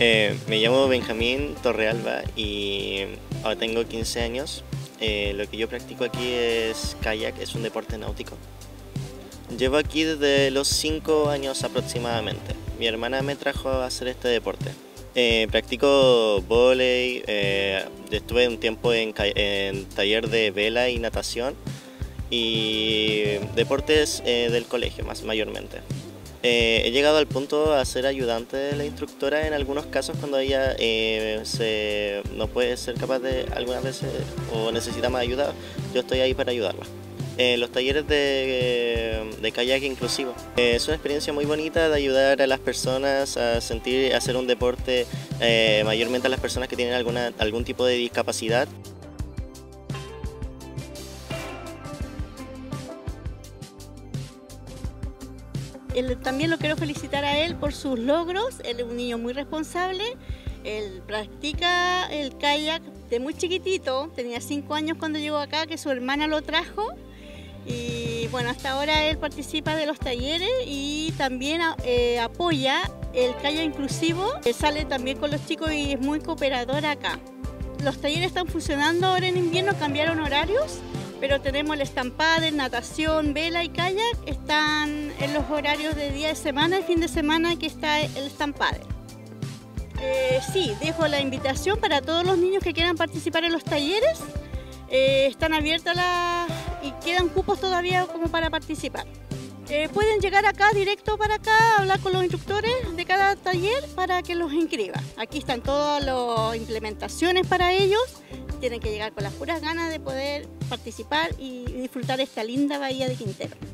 Me llamo Benjamín Torrealba y ahora tengo 15 años. Lo que yo practico aquí es kayak, es un deporte náutico. Llevo aquí desde los 5 años aproximadamente. Mi hermana me trajo a hacer este deporte. Practico vóley, estuve un tiempo en taller de vela y natación y deportes del colegio mayormente. He llegado al punto a ser ayudante de la instructora en algunos casos cuando ella no puede ser capaz de algunas veces o necesita más ayuda, yo estoy ahí para ayudarla. Los talleres de kayak inclusivo es una experiencia muy bonita de ayudar a las personas a hacer un deporte, mayormente a las personas que tienen algún tipo de discapacidad. También lo quiero felicitar a él por sus logros. Él es un niño muy responsable. Él practica el kayak de muy chiquitito, tenía 5 años cuando llegó acá, que su hermana lo trajo. Y bueno, hasta ahora él participa de los talleres y también apoya el kayak inclusivo. Él sale también con los chicos y es muy cooperador acá. Los talleres están funcionando ahora en invierno, cambiaron horarios, pero tenemos el stand paddle, natación, vela y kayak, están en los horarios de día de semana y fin de semana que está el stand paddle. Sí, dejo la invitación para todos los niños que quieran participar en los talleres. Están abiertas y quedan cupos todavía como para participar. Pueden llegar acá, directo para acá, hablar con los instructores de cada taller para que los inscriban. Aquí están todas las implementaciones para ellos. Tienen que llegar con las puras ganas de poder participar y disfrutar esta linda bahía de Quintero.